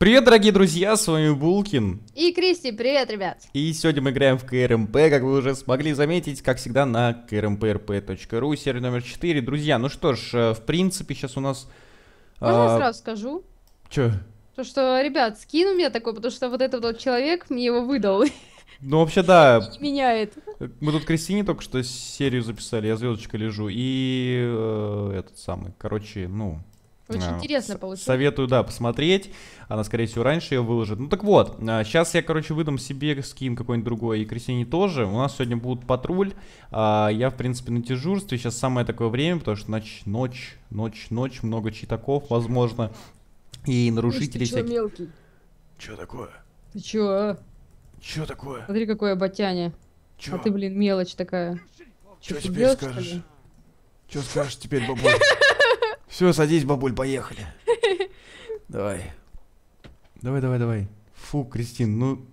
Привет, дорогие друзья, с вами Булкин. И Кристи, привет, ребят. И сегодня мы играем в КРМП, как вы уже смогли заметить, как всегда, на krmprp.ru, серия номер 4. Друзья, ну что ж, в принципе, сейчас у нас... Можно я сразу скажу? Чё? То, что, ребят, скин у меня такой, потому что вот этот вот человек мне его выдал. Ну, вообще, да. Не меняет. Мы тут Кристине только что серию записали, я звездочкой лежу. И этот самый, короче, ну... Очень интересно получилось. Советую, да, посмотреть. Она, скорее всего, раньше ее выложит. Ну так вот, сейчас я, короче, выдам себе скин какой-нибудь другой, и Кристине тоже. У нас сегодня будет патруль. Я, в принципе, на дежурстве. Сейчас самое такое время, потому что ночь, много читаков, возможно. И нарушителей всяких. всяких. Мелкий? Чё такое? Ты чё? Чё такое? Смотри, какое батяня. Чё? А ты, блин, мелочь такая. Чё ты теперь делаешь, скажешь? что ли? Чё скажешь теперь, бабуль? Все, садись, бабуль, поехали. Давай. Давай. Фу, Кристин, ну...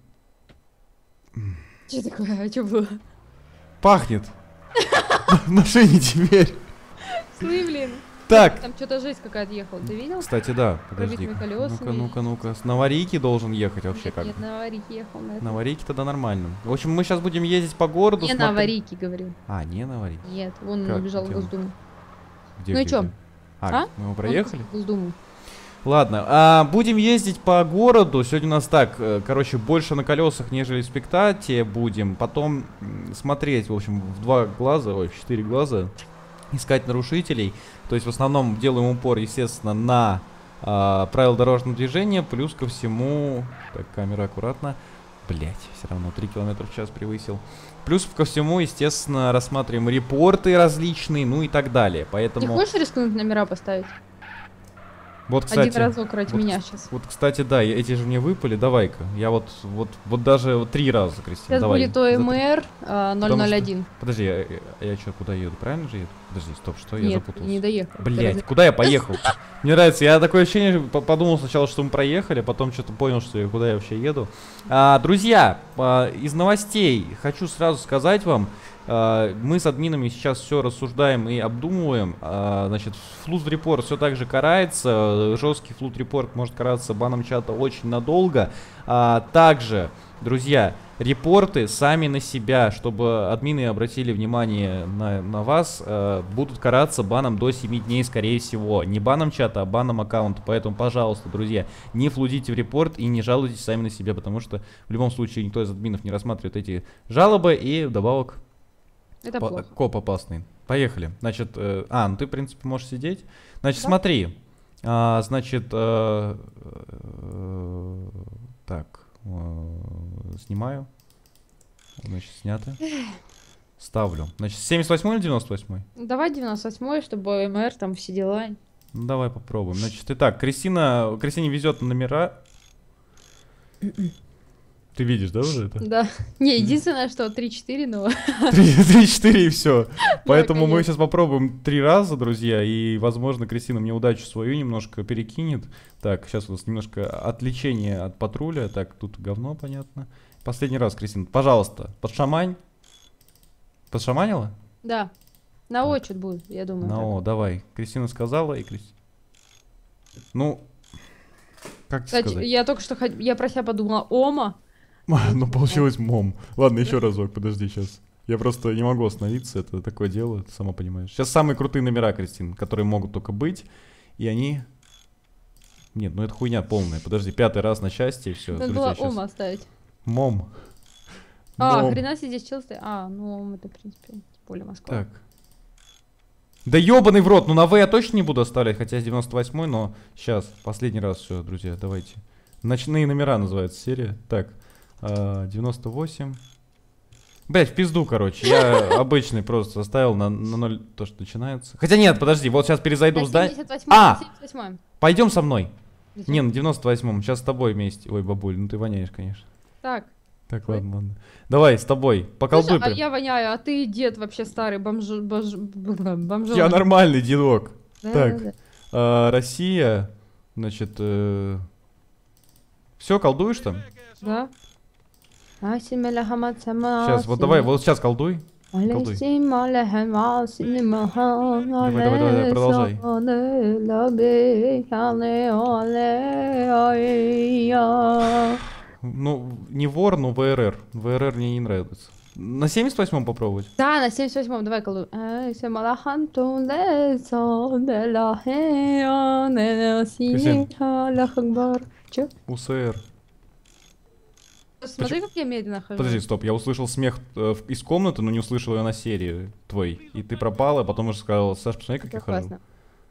Чё такое? А чё было? Пахнет. В машине теперь. Сны, блин. Так. Там что-то жесть какая-то ехала, ты видел? Кстати, да, Пробитыми подожди. колесами. Ну-ка. На аварийке должен ехать вообще как? Нет, на аварийке ехал. На аварийке тогда нормально. В общем, мы сейчас будем ездить по городу. Не на аварийке, говорю. А, не на аварийке. Нет, вон Как? он убежал в Где он? Госдуму. Где, Ну и где, чё? где? А? Мы проехали? В Госдуму. Ладно, будем ездить по городу. Сегодня у нас так, короче, больше на колесах, нежели в спектате будем. Потом смотреть, в общем, в 2 глаза, ой, в 4 глаза, искать нарушителей. То есть в основном делаем упор, естественно, на правила дорожного движения. Плюс ко всему... Так, камера аккуратно. Блять, все равно 3 км в час превысил. Плюс ко всему, естественно, рассматриваем репорты различные, ну и так далее. Поэтому... Не хочешь рискнуть номера поставить? Вот, кстати, один разок ради вот, меня сейчас. Вот, кстати, да, эти же мне выпали, давай-ка. Я вот даже 3 раза, Кристина, Сейчас давай. будет ОМР 001. Подожди, я что, куда еду? Правильно же еду? Подожди, стоп, что? Я Нет, запутался. не доехал. Блять, куда я поехал? Мне нравится, я такое ощущение, подумал сначала, что мы проехали, потом что-то понял, что куда я вообще еду. Друзья, из новостей хочу сразу сказать вам, мы с админами сейчас все рассуждаем и обдумываем. Значит, флут-репорт все так же карается. Жесткий флут-репорт может караться баном чата очень надолго. Также, друзья, репорты сами на себя, чтобы админы обратили внимание на вас, будут караться баном до 7 дней, скорее всего. Не баном чата, а баном аккаунта. Поэтому, пожалуйста, друзья, не флудите в репорт и не жалуйтесь сами на себя, потому что в любом случае никто из админов не рассматривает эти жалобы. И вдобавок... Это плохо. Коп опасный. Поехали. Значит, ну ты, в принципе, можешь сидеть. Значит, Да. смотри. Значит, так. Снимаю. Значит, снято. Ставлю. Значит, 78 или 98? Давай 98-й, чтобы ОМР, там все дела. Ну, давай попробуем. Значит, итак, Кристине везет на номера. Ты видишь, да, уже это? Да. Не, единственное, что 3-4, но... 3-4 и все. Поэтому мы конечно. сейчас попробуем 3 раза, друзья, и, возможно, Кристина мне удачу свою немножко перекинет. Так, сейчас у нас немножко отвлечение от патруля. Так, тут говно, понятно. Последний раз, Кристина, пожалуйста, подшамань. Подшаманила? Да. На очередь будет, я думаю. Ну, давай. Кристина сказала, и Кристина... Ну, как тебе Кстати, сказать? я только что... Я про себя подумала, Ома. Ну, получилось мом. Ладно, еще разок, подожди сейчас. Я просто не могу остановиться, это такое дело, ты сама понимаешь. Сейчас самые крутые номера, Кристин, которые могут только быть, и они... Нет, ну это хуйня полная. Подожди, 5-й раз на счастье, и все. Надо было Ома оставить. Мом. А, хрена себе здесь чел стоит. Ну Ом это, в принципе, тем более Москва. Так. Да ебаный в рот, ну на В я точно не буду оставлять, хотя 98-й, но сейчас, последний раз все, друзья, давайте. Ночные номера называется серия. Так, 98. Блять, в пизду, короче. Я обычный просто оставил на 0 то, что начинается. Хотя нет, подожди, вот сейчас перезайду в здание. 78-м. Пойдем со мной. Зачем? Не, на 98-м. Сейчас с тобой вместе. Ой, бабуль, ну ты воняешь, конечно. Так. Так, Ой. ладно. Давай, с тобой. Поколдуй. Слушай, а я воняю, а ты дед вообще старый бомжон. Я нормальный дедок. Да, Так. да, да. Россия. Значит, все, колдуешь там? Да. Сейчас, вот давай, вот сейчас колдуй. Колдуй. Давай, продолжай. Ну, не вор, но ВРР. ВРР мне не нравится. На 78-м попробовать? Да, на 78-м, давай колду. Че? УСР. Смотри, как я медленно хожу. Подожди, стоп, я услышал смех из комнаты, но не услышал ее на серии твой. И ты пропала, а потом уже сказал, Саш, посмотри, как я хожу. Классно.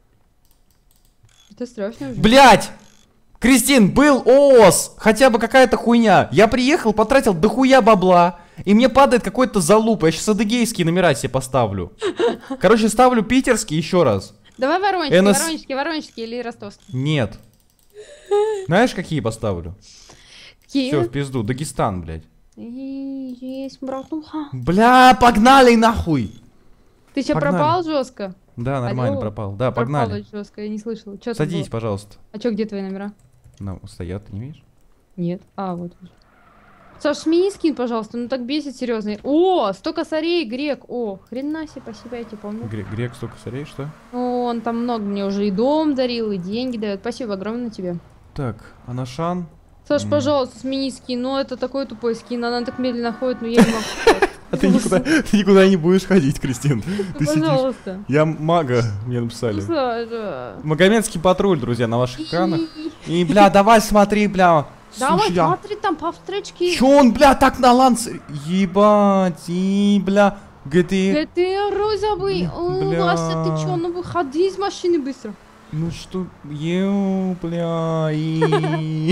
Это страшно уже. Блять! Кристин, был ООС! Хотя бы какая-то хуйня. Я приехал, потратил дохуя бабла, и мне падает какой-то залуп. Я сейчас адыгейские номера себе поставлю. Короче, ставлю питерский еще раз. Давай воронежский или ростовский. Нет. Знаешь, какие поставлю? Какие? Все, в пизду. Дагестан, блядь. Есть, братуха. Бля, погнали нахуй! Ты что, Погнали. пропал жестко? Да, нормально, Алло. пропал. Да, Пропал погнали. жестко, я не слышала. Чё там Садись, было? пожалуйста. А чё, где твои номера? Ну, стоят, ты не видишь? Нет. А, вот. Саш, смени скин, пожалуйста, ну так бесит, серьезно. О, 100 косарей, грек. О, хрена себе, спасибо, я тебе помню. Грек столько косарей, что? Ну, он там много мне уже и дом дарил, и деньги дает. Спасибо огромное тебе. Так, Анашан. Саш, пожалуйста, смени скин. Ну, это такой тупой скин, она так медленно ходит, но я не могу. А ты никуда не будешь ходить, Кристин. Ты сидишь. Пожалуйста. Я мага, мне написали. Саша. Магомедский патруль, друзья, на ваших экранах. И, бля, давай смотри, бля. Давай, Слушай, я... смотри, там по встречке. Чё он, бля, так на ланце? Ебать, и, бля, где ты розовый. Бля. Вася, ты чё, ну выходи из машины быстро. Ну что, бля, и...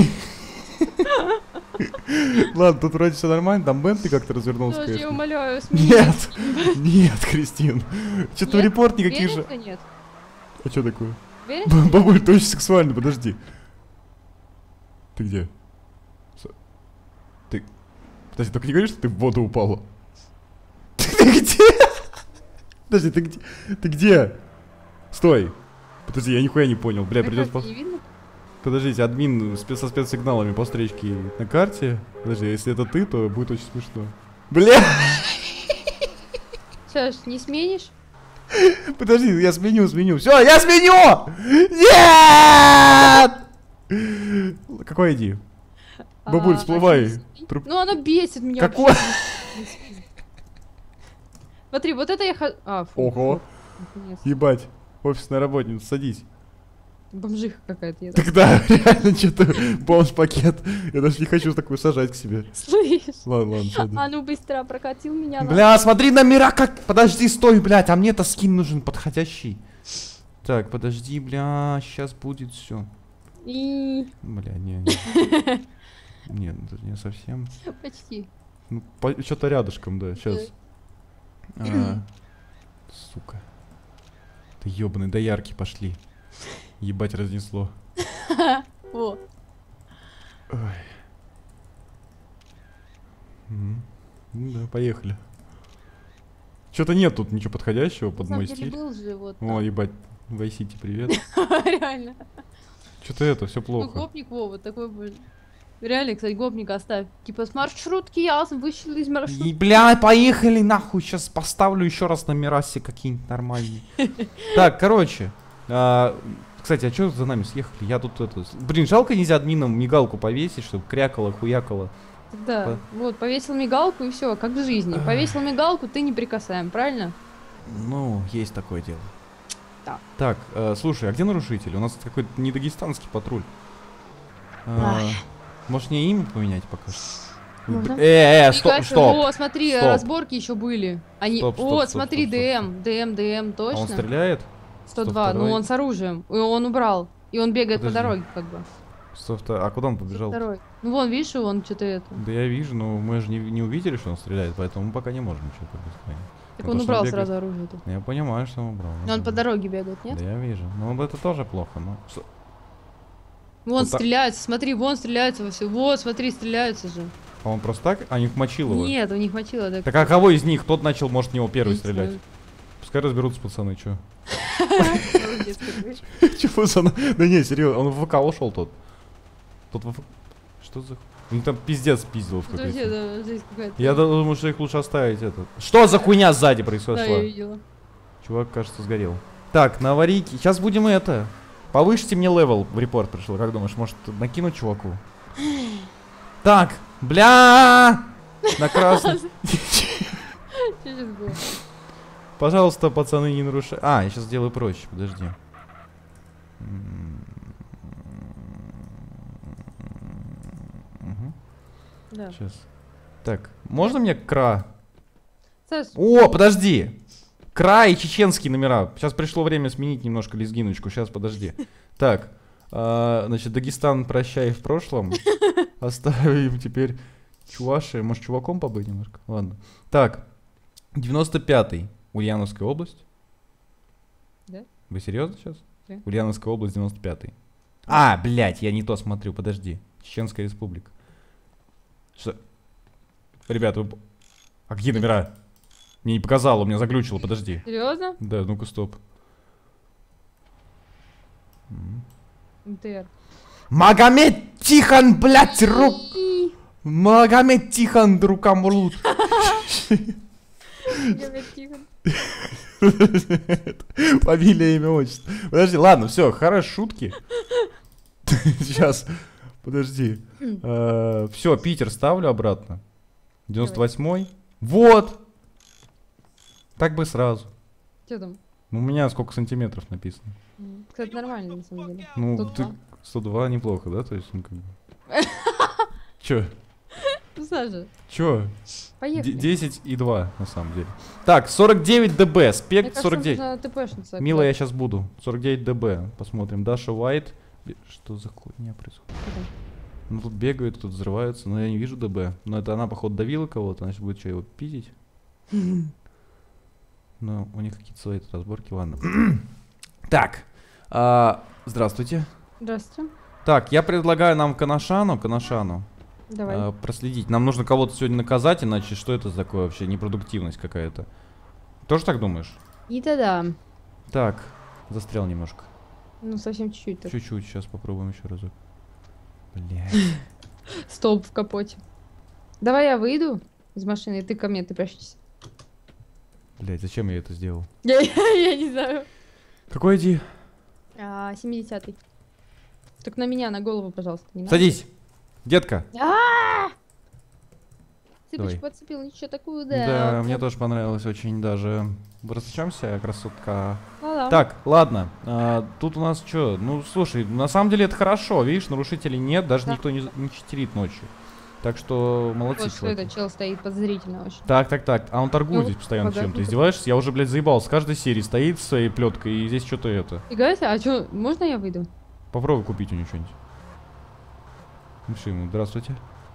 Ладно, тут вроде все нормально, там Бентли как-то развернулся, Саша, я конечно. умоляю, смени. Нет, нет, Кристин. Что-то Нет? репорт никаких Уверен, же... что нет? А что такое? Уверен? Бабуль, ты очень сексуальный, подожди. Ты где? Ты... Подожди, только не говори, что ты в воду упала. Ты где? Подожди, ты где? Ты где? Стой. Подожди, я нихуя не понял. Бля, Так придется... как, не видно? Подождите, админ со спецсигналами по встречке на карте. Подожди, если это ты, то будет очень смешно. Бля! Саш, не сменишь? Подожди, я сменю. Все, я сменю! Нет! Какой иди? Бабуль, всплывай. Ну она бесит меня. Какой? вообще. Смотри, вот это я хожу. А, фу. Ого. Наконец. Ебать, офисная работница, садись. Бомжиха какая-то. Я Тогда реально что-то бомж-пакет. Я даже не хочу такую сажать к себе. Слышь? Ладно, сади. А ну быстро прокатил меня. Бля, смотри номера как... Подожди, стой, блядь, а мне-то скин нужен подходящий. Так, подожди, бля, сейчас будет все. И... Бля, не. Нет, это не совсем. Почти. Ну, что-то рядышком, да, сейчас. Сука. Ты ёбаный, доярки пошли. Ебать разнесло. О. Ой. Ну да, поехали. Что-то нет тут ничего подходящего под На мой самом деле стиль. был же вот О, там. ебать, Вайсити, привет. Реально. Что-то это, все Ну, плохо. гопник Вова, такой был. Реально, кстати, гопника оставь. Типа с маршрутки я вышел из маршрутки. И, бля, поехали нахуй, сейчас поставлю еще раз номера себе какие-нибудь нормальные. Так, короче. Кстати, а что за нами съехали? Я тут это... Блин, жалко нельзя админам мигалку повесить, чтобы крякало, хуякало. Да, вот, повесил мигалку и все, как в жизни. Повесил мигалку, ты не прикасаем, правильно? Ну, есть такое дело. Да. Так, слушай, а где нарушитель? У нас какой-то не дагестанский патруль. Может мне имя поменять пока что? Можно? Стоп. О, смотри, Стоп. разборки еще были. Они... Стоп, смотри, стоп. ДМ, А точно? он стреляет? 102, ну он с оружием. И он убрал. И он бегает Подожди. по дороге, как бы. А куда он побежал? Второй. Ну вон, видишь, он что-то это. Да я вижу, но мы же не увидели, что он стреляет, поэтому мы пока не можем ничего сказать. Так он убрал сразу оружие тут. Я понимаю, что он убрал. Но он по дороге бегает, нет? Да я вижу. Ну это тоже плохо, но... Вон Вот так. стреляются, смотри, вон стреляются во все. Вот, смотри, стреляются же. А он просто так? А них мочил его? Нет, у них мочило так. Так а кого из них? Тот начал, может, в него первый Не стрелять. знаю. Пускай разберутся пацаны, чё? Молодец какой. Чё, пацаны? Да не, серьезно, он в ВК ушел тот. Тот в ВК... Что за... Он там пиздец пиздил в Подожди, какой-то. да, здесь какая-то. Я думаю, что их лучше оставить это. Что за хуйня сзади Да, произошла? я видела. Чувак, кажется, сгорел. Так, на аварийке. Сейчас будем это. Повышите мне левел. В репорт пришел. Как думаешь, может накинуть чуваку? Так, бля! На красный. Что сейчас было? Пожалуйста, пацаны, не нарушай. А, я сейчас сделаю проще, подожди. Да. Сейчас. Так, можно мне кра? Саш, О, подожди! Кра и чеченские номера. Сейчас пришло время сменить немножко лезгиночку. Сейчас, подожди. Так, значит, Дагестан прощай в прошлом. Оставим теперь Чуваши. Может, чуваком побыть немножко? Ладно. Так, 95-й. Ульяновская область. Да? Вы серьезно сейчас? Да. Ульяновская область, 95-й. А, блядь, я не то смотрю, подожди. Чеченская республика. Что? Ребята, вы... А какие номера? Мне не показало, у меня заглючило, подожди. серьезно? Да, ну-ка, стоп. МТР. Магомед Тихон, блядь, Магомед Тихон, Рукамрут. Фамилия, имя, отчество. Подожди, ладно, все, хорошо, шутки. Сейчас, подожди. Все, Питер ставлю обратно. 98-й. Вот. Так бы сразу. Что там? У меня сколько сантиметров написано. Кстати, нормально, на самом деле. Ну, 102. ты 102 неплохо, да? То есть, ну, как бы... Чё? Ну, Саша, Чё? поехали. 10 и 2, на самом деле. Так, 49 дБ, Мне спект кажется, 49. нужно ТПшница. Мила, я сейчас буду. 49 дБ, посмотрим. Даша Уайт. Что за хуйня происходит? Ну, тут бегают, тут взрываются, но я не вижу ДБ. Но это она, походу, давила кого-то, значит, будет что, его пиздить? Ну, у них какие-то свои тут разборки, ладно. Так, здравствуйте. Здравствуйте. Так, я предлагаю нам Канашану Давай. проследить. Нам нужно кого-то сегодня наказать, иначе что это такое вообще? Непродуктивность какая-то. Тоже так думаешь? И тогда. Так, застрял немножко. Ну, совсем чуть-чуть. так. Чуть-чуть, сейчас попробуем еще разок. Блядь. Столб в капоте. Давай я выйду из машины, и ты ко мне, ты прячешься. Блядь, зачем я это сделал? Я не знаю. Какой иди? 70-й. Так на меня, на голову, пожалуйста. Не надо. Садись, детка. Цыпочку Давай. подцепил, ничего такую, да. Да, мне тоже понравилось очень даже. Рассечемся, красотка. Ну, Так, ладно. Тут у нас что? Ну, слушай, на самом деле это хорошо. Видишь, нарушителей нет, даже Да. никто не читерит ночью. Так что молодцы, Вот что чуваки. это, чел стоит подозрительно очень. Так. А он торгует Ну, здесь постоянно ага. чем-то. Издеваешься? Я уже, блядь, заебал. С каждой серии стоит с своей плеткой, и здесь что-то это. Фигайся, а что, можно я выйду? Попробуй купить у него что-нибудь. Напиши ему, здравствуйте.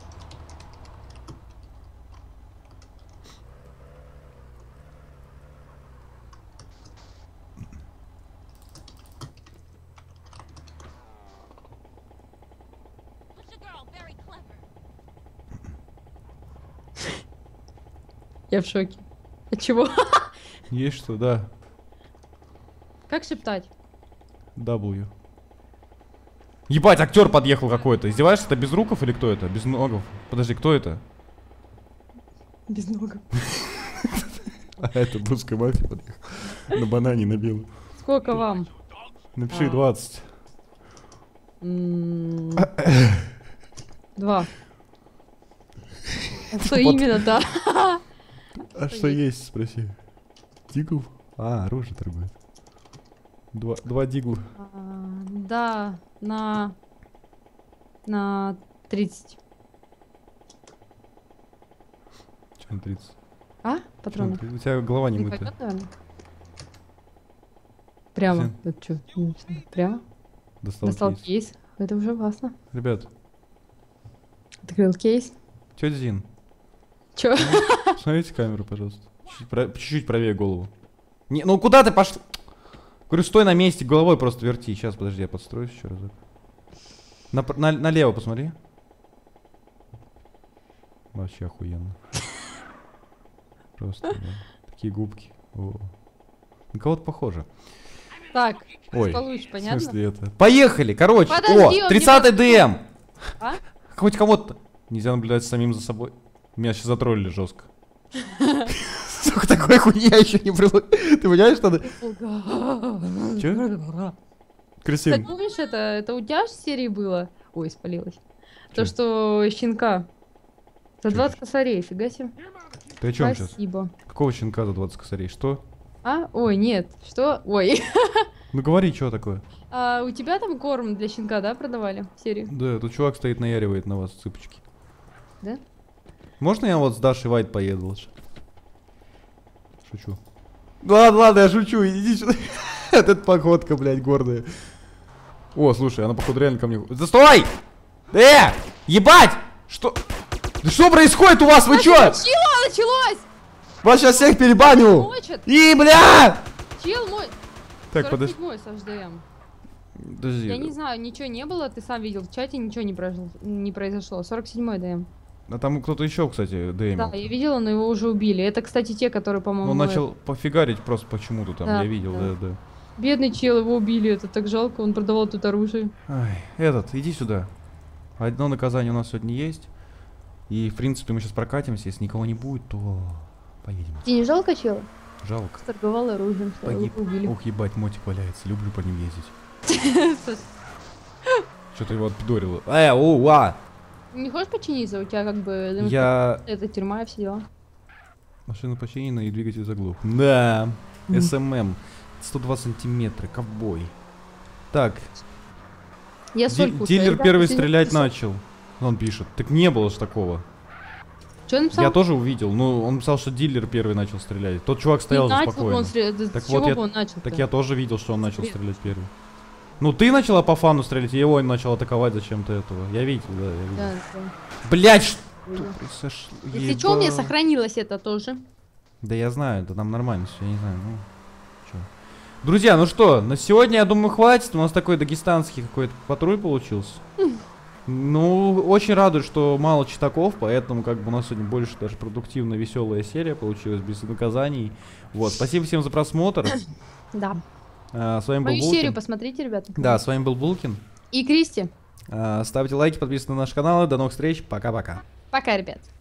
Я в шоке. От чего? Есть что, да. Как шептать? W. Ебать, актер подъехал какой-то. Издеваешься, это Безруков или кто это? Безногов. Подожди, кто это? Без ног. А это русская мафия подъехала. На банане на белую. Сколько вам? Напиши 20. 2. А что именно-то? А что есть, спроси. Дигл? А, оружие торгует. Два дигла. Да, на 30. Че на 30? А? Патроны? У тебя голова не Не мытая. пойдет, наверное? Прямо. Зин. Это что? Прямо? Достал кейс. кейс. Это уже опасно. Ребят, Открыл кейс. тетя Зин, Чё? посмотрите камеру, пожалуйста. Чуть-чуть правее голову. Не, ну куда ты пошла? Говорю, стой на месте, головой просто верти. Сейчас, подожди, я подстроюсь еще разок. Налево посмотри. Вообще охуенно. Просто, да. Такие губки. О. На кого-то похоже. Так, Ой, получше, в понятно? смысле это? Поехали, короче. Подожди, О, он 30-й не ДМ. А? Хоть кого-то. Нельзя наблюдать самим за собой. Меня сейчас затроллили жестко. Сука, такой хуйни я еще не прилог. Ты понимаешь, что надо? Че? Кстати, Кристин. помнишь, это у тебя же в серии было? Ой, спалилась. То, что щенка. За Чё? 20 косарей, фига себе. Ты о чем сейчас? Спасибо. Какого щенка за 20 косарей? Что? А? Ой, нет. Что? Ой. Ну говори, что такое? А у тебя там корм для щенка, да, продавали в серии? Да, тут чувак стоит, наяривает на вас цыпочки. Да? Можно я вот с Дашей Вайт поеду лучше? Шучу. Ладно, ладно, я шучу, иди сюда. Это походка, блядь, гордая. О, слушай, она походу реально ко мне... Да стой! Ебать! Что? Да что происходит у вас, вы чё? Чего началось? Вас сейчас всех перебаню! Мочат. И, бля! Чел мой. Так, подожди. 47-й с HDM. Подожди. Я не знаю, ничего не было, ты сам видел в чате, ничего не произошло. 47-й ДМ. А там кто-то еще, кстати, ДМ. Да, я видела, но его уже убили. Это, кстати, те, которые, по-моему... Он начал пофигарить просто почему-то там, Да, я видел, да. да. Бедный чел, его убили, это так жалко, он продавал тут оружие. Ай, иди сюда. Одно наказание у нас сегодня есть. И, в принципе, мы сейчас прокатимся. Если никого не будет, то поедем. Тебе не жалко чела? Жалко. Торговал оружием, что его Погиб. убили. Ох, ебать, мотик валяется. Люблю по ним ездить. Что-то его отпидорило. Не хочешь починиться? У тебя как бы... Я... Это тюрьма и все дела. Машина починена и двигатель заглох. Да. СММ. 102 сантиметра. Ковбой. Так. Я соль кушаю. Дилер Ребята, первый ты- стрелять ты- начал. Он пишет. Так не было ж такого. Чё он написал? Я тоже увидел. Ну, он писал, что дилер первый начал стрелять. Тот чувак стоял же начал, спокойно. он стрелять. Так С вот чего я- бы он начал? Так я тоже видел, что он начал Стрел- стрелять первый. Ну, ты начала по фану стрелять, и его начал атаковать зачем-то этого. Я видел, да, я видел. Да, да. Блять, что Видел. произошло? Если что, у меня Еба. сохранилось это тоже. Да я знаю, это там нормально все, я не знаю, ну, чё. Друзья, ну что, на сегодня, я думаю, хватит. У нас такой дагестанский какой-то патруль получился. Ну, очень радует, что мало читаков, поэтому как бы у нас сегодня больше даже продуктивная, веселая серия получилась, без наказаний. Вот, спасибо всем за просмотр. Да. С вами был Мою серию Булкин. посмотрите, ребята. Да, с вами был Булкин. И Кристи. Ставьте лайки, подписывайтесь на наш канал. И до новых встреч. Пока-пока. Пока, ребят.